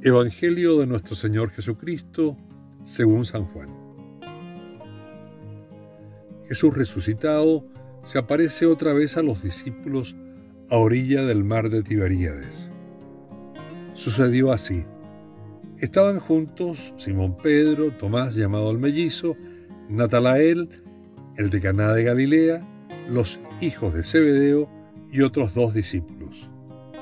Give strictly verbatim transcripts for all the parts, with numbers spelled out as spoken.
Evangelio de nuestro Señor Jesucristo, según San Juan. Jesús resucitado se aparece otra vez a los discípulos a orilla del mar de Tiberíades. Sucedió así. Estaban juntos Simón Pedro, Tomás llamado el mellizo, Natanael, el de Caná de Galilea, los hijos de Zebedeo y otros dos discípulos.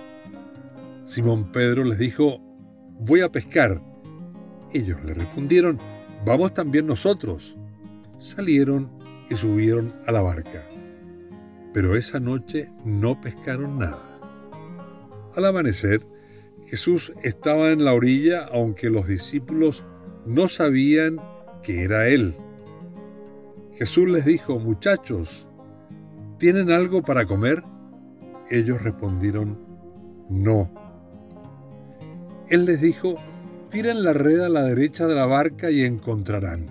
Simón Pedro les dijo: «Voy a pescar». Ellos le respondieron: «Vamos también nosotros». Salieron y subieron a la barca. Pero esa noche no pescaron nada. Al amanecer, Jesús estaba en la orilla, aunque los discípulos no sabían que era Él. Jesús les dijo: «Muchachos, ¿tienen algo para comer?». Ellos respondieron: «No». Él les dijo: «Tiren la red a la derecha de la barca y encontrarán».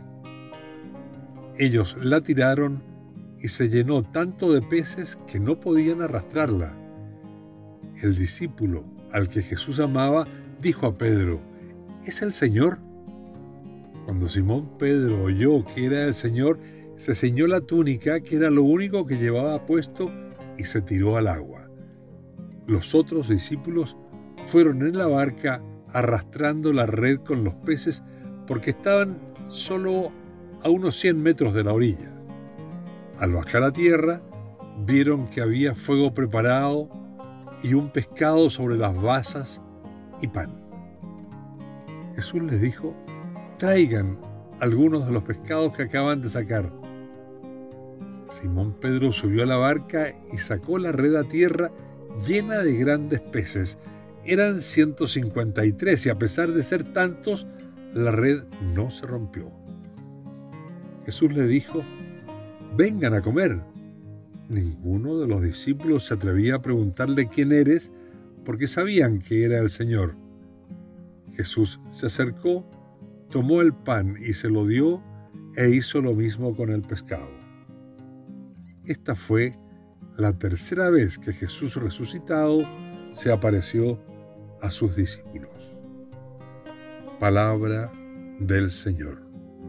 Ellos la tiraron y se llenó tanto de peces que no podían arrastrarla. El discípulo al que Jesús amaba dijo a Pedro: «¿Es el Señor?». Cuando Simón Pedro oyó que era el Señor, se ciñó la túnica, que era lo único que llevaba puesto, y se tiró al agua. Los otros discípulos fueron en la barca arrastrando la red con los peces porque estaban solo a unos cien metros de la orilla. Al bajar a tierra, vieron que había fuego preparado y un pescado sobre las brasas y pan. Jesús les dijo: «Traigan algunos de los pescados que acaban de sacar». Simón Pedro subió a la barca y sacó la red a tierra llena de grandes peces. Eran ciento cincuenta y tres y a pesar de ser tantos, la red no se rompió. Jesús le dijo: «Vengan a comer». Ninguno de los discípulos se atrevía a preguntarle: «¿Quién eres?», porque sabían que era el Señor. Jesús se acercó, tomó el pan y se lo dio, e hizo lo mismo con el pescado. Esta fue la tercera vez que Jesús resucitado se apareció a sus discípulos. Palabra del Señor.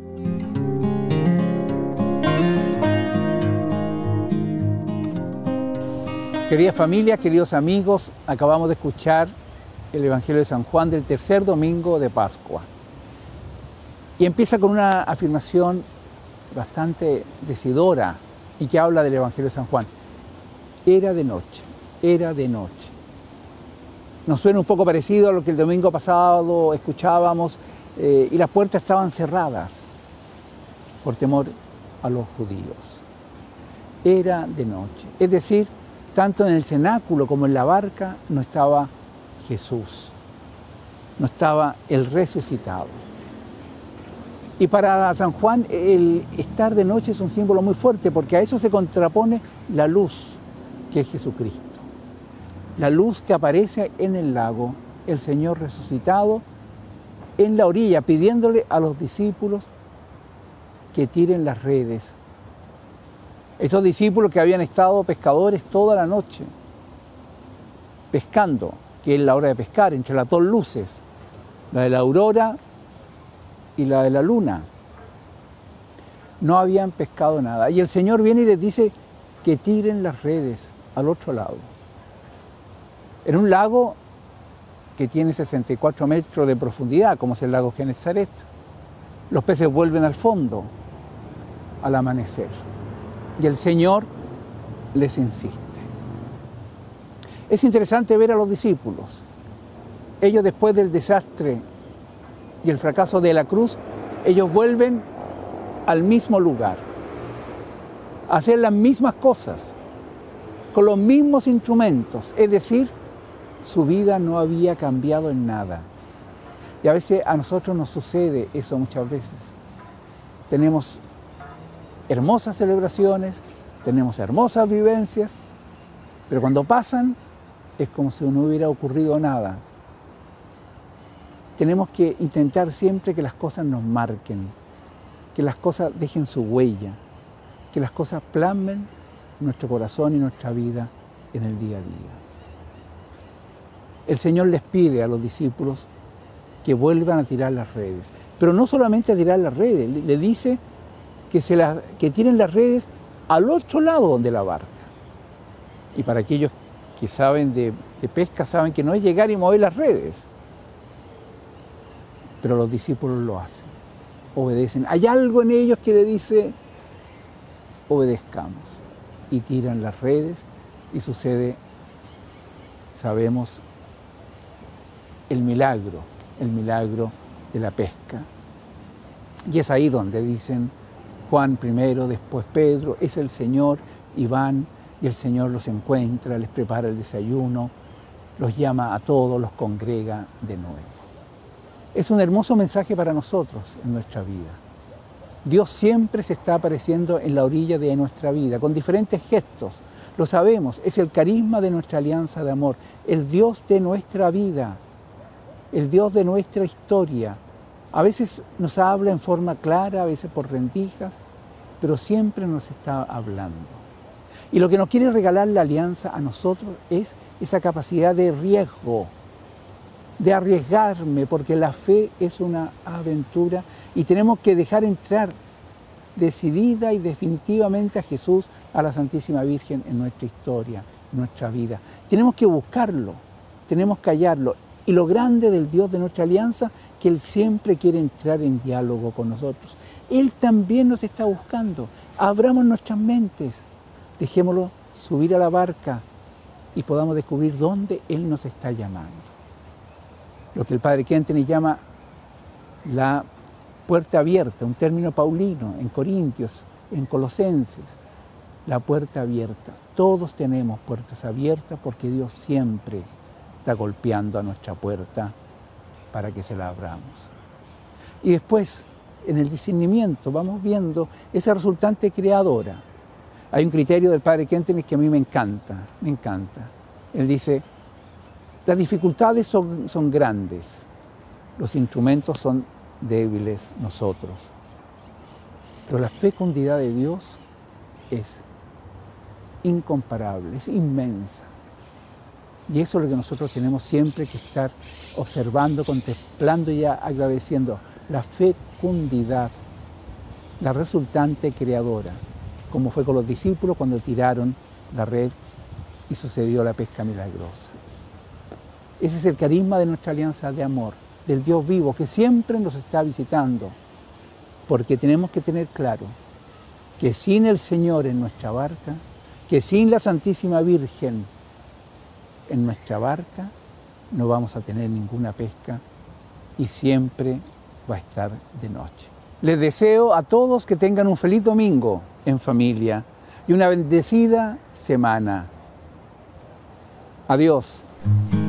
Querida familia, queridos amigos, acabamos de escuchar el Evangelio de San Juan del tercer domingo de Pascua. Y empieza con una afirmación bastante decidora y que habla del Evangelio de San Juan. Era de noche, era de noche. Nos suena un poco parecido a lo que el domingo pasado escuchábamos, eh, y las puertas estaban cerradas por temor a los judíos. Era de noche, es decir, tanto en el cenáculo como en la barca no estaba Jesús, no estaba el resucitado. Y para San Juan el estar de noche es un símbolo muy fuerte, porque a eso se contrapone la luz, que es Jesucristo. La luz que aparece en el lago, el Señor resucitado en la orilla, pidiéndole a los discípulos que tiren las redes. Estos discípulos que habían estado pescadores toda la noche, pescando, que es la hora de pescar, entre las dos luces, la de la aurora y la de la luna. No habían pescado nada. Y el Señor viene y les dice que tiren las redes al otro lado. En un lago que tiene sesenta y cuatro metros de profundidad, como es el lago Genesaret, los peces vuelven al fondo al amanecer. Y el Señor les insiste. Es interesante ver a los discípulos. Ellos, después del desastre y el fracaso de la cruz, ellos vuelven al mismo lugar, a hacer las mismas cosas, con los mismos instrumentos, es decir, su vida no había cambiado en nada. Y a veces a nosotros nos sucede eso muchas veces. Tenemos hermosas celebraciones, tenemos hermosas vivencias, pero cuando pasan es como si no hubiera ocurrido nada. Tenemos que intentar siempre que las cosas nos marquen, que las cosas dejen su huella, que las cosas plasmen nuestro corazón y nuestra vida en el día a día. El Señor les pide a los discípulos que vuelvan a tirar las redes. Pero no solamente a tirar las redes, le, le dice que, se la, que tiren las redes al otro lado de la barca. Y para aquellos que saben de, de pesca, saben que no es llegar y mover las redes. Pero los discípulos lo hacen, obedecen. Hay algo en ellos que le dice, obedezcamos. Y tiran las redes y sucede, sabemos, el milagro, el milagro de la pesca. Y es ahí donde dicen Juan primero, después Pedro, es el Señor, y van, y el Señor los encuentra, les prepara el desayuno, los llama a todos, los congrega de nuevo. Es un hermoso mensaje para nosotros en nuestra vida. Dios siempre se está apareciendo en la orilla de nuestra vida, con diferentes gestos. Lo sabemos, es el carisma de nuestra alianza de amor, el Dios de nuestra vida, el Dios de nuestra historia. A veces nos habla en forma clara, a veces por rendijas, pero siempre nos está hablando. Y lo que nos quiere regalar la alianza a nosotros es esa capacidad de riesgo, de arriesgarme, porque la fe es una aventura y tenemos que dejar entrar decidida y definitivamente a Jesús, a la Santísima Virgen en nuestra historia, en nuestra vida. Tenemos que buscarlo, tenemos que hallarlo. Y lo grande del Dios de nuestra alianza, que Él siempre quiere entrar en diálogo con nosotros. Él también nos está buscando. Abramos nuestras mentes, dejémoslo subir a la barca y podamos descubrir dónde Él nos está llamando. Lo que el Padre Kentenich llama la puerta abierta, un término paulino en Corintios, en Colosenses, la puerta abierta. Todos tenemos puertas abiertas porque Dios siempre está golpeando a nuestra puerta para que se la abramos. Y después, en el discernimiento, vamos viendo esa resultante creadora. Hay un criterio del Padre Kentenich que a mí me encanta, me encanta. Él dice, las dificultades son, son grandes, los instrumentos son débiles nosotros, pero la fecundidad de Dios es incomparable, es inmensa. Y eso es lo que nosotros tenemos siempre que estar observando, contemplando y agradeciendo, la fecundidad, la resultante creadora, como fue con los discípulos cuando tiraron la red y sucedió la pesca milagrosa. Ese es el carisma de nuestra alianza de amor, del Dios vivo que siempre nos está visitando, porque tenemos que tener claro que sin el Señor en nuestra barca, que sin la Santísima Virgen en nuestra barca, no vamos a tener ninguna pesca y siempre va a estar de noche. Les deseo a todos que tengan un feliz domingo en familia y una bendecida semana. Adiós.